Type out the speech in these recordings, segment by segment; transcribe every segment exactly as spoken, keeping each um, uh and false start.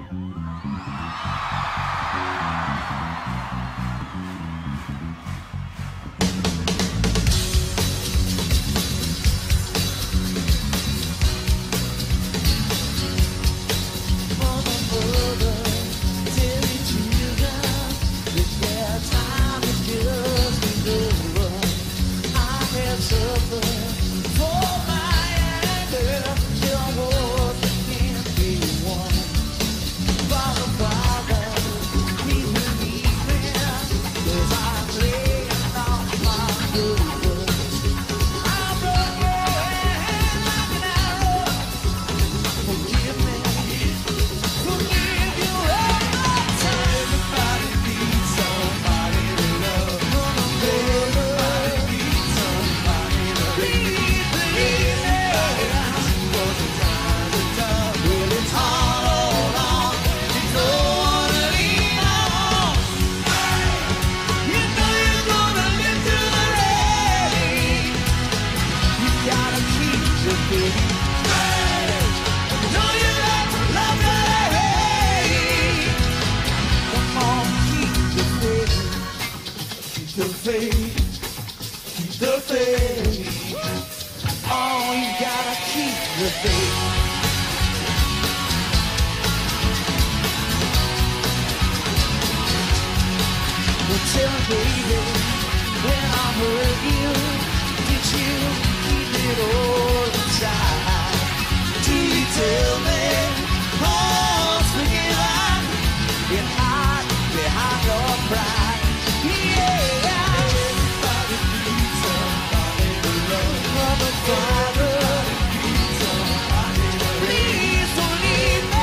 the faith, keep the faith. Oh, you gotta keep the faith. Well, tell me, baby, when I hurt you, did you keep it all inside? Do you tell me, oh, speaking out, you're hot behind your pride? Yeah. Everybody needs somebody to love. Mother, Father, needs somebody to love. Please don't leave me.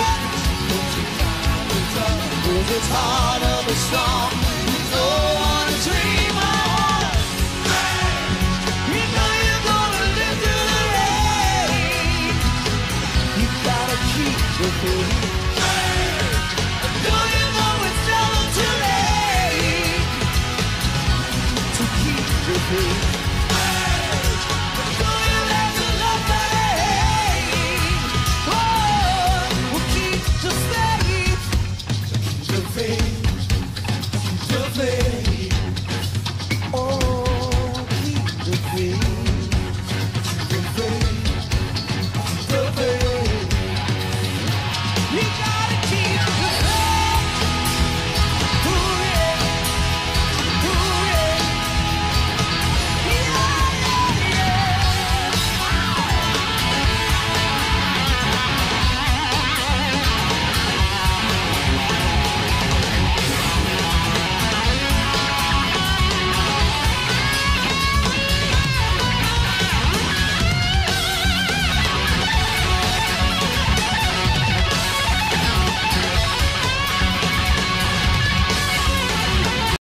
Cause it's hard to be strong. You don't wanna dream on. You know you're gonna live through the rain. You gotta keep the faith.